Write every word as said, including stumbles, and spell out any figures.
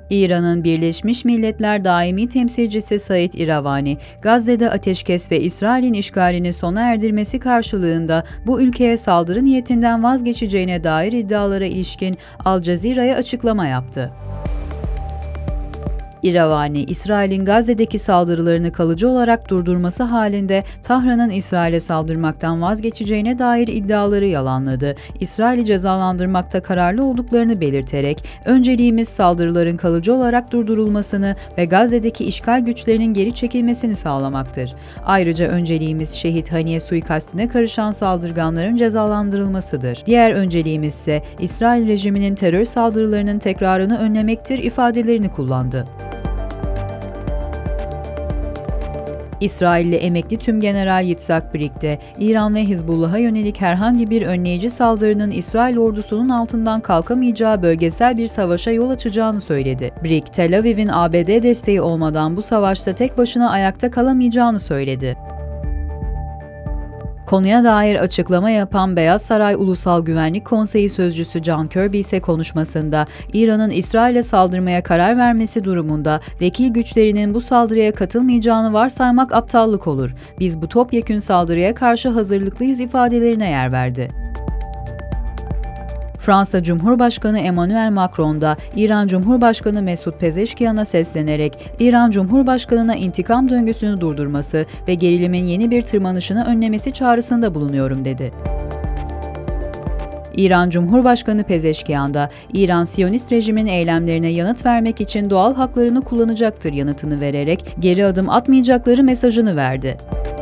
İran'ın Birleşmiş Milletler Daimi Temsilcisi Said Iravani, Gazze'de ateşkes ve İsrail'in işgalini sona erdirmesi karşılığında bu ülkeye saldırı niyetinden vazgeçeceğine dair iddialara ilişkin Al Cezire'ye açıklama yaptı. Iravani, İsrail'in Gazze'deki saldırılarını kalıcı olarak durdurması halinde Tahran'ın İsrail'e saldırmaktan vazgeçeceğine dair iddiaları yalanladı. İsrail'i cezalandırmakta kararlı olduklarını belirterek, "Önceliğimiz saldırıların kalıcı olarak durdurulmasını ve Gazze'deki işgal güçlerinin geri çekilmesini sağlamaktır. Ayrıca önceliğimiz Şehit Haniye suikastine karışan saldırganların cezalandırılmasıdır. Diğer önceliğimiz ise İsrail rejiminin terör saldırılarının tekrarını önlemektir" ifadelerini kullandı. İsrailli emekli Tümgeneral Yitzhak Brik de İran ve Hizbullah'a yönelik herhangi bir önleyici saldırının İsrail ordusunun altından kalkamayacağı bölgesel bir savaşa yol açacağını söyledi. Brik, Tel Aviv'in A B D desteği olmadan bu savaşta tek başına ayakta kalamayacağını söyledi. Konuya dair açıklama yapan Beyaz Saray Ulusal Güvenlik Konseyi Sözcüsü John Kirby ise konuşmasında, İran'ın İsrail'e saldırmaya karar vermesi durumunda vekil güçlerinin bu saldırıya katılmayacağını varsaymak aptallık olur. Biz bu topyekün saldırıya karşı hazırlıklıyız ifadelerine yer verdi. Fransa Cumhurbaşkanı Emmanuel Macron da İran Cumhurbaşkanı Mesut Pezeşkiyan'a seslenerek İran Cumhurbaşkanı'na intikam döngüsünü durdurması ve gerilimin yeni bir tırmanışını önlemesi çağrısında bulunuyorum dedi. İran Cumhurbaşkanı Pezeşkiyan da İran Siyonist rejimin eylemlerine yanıt vermek için doğal haklarını kullanacaktır yanıtını vererek geri adım atmayacakları mesajını verdi.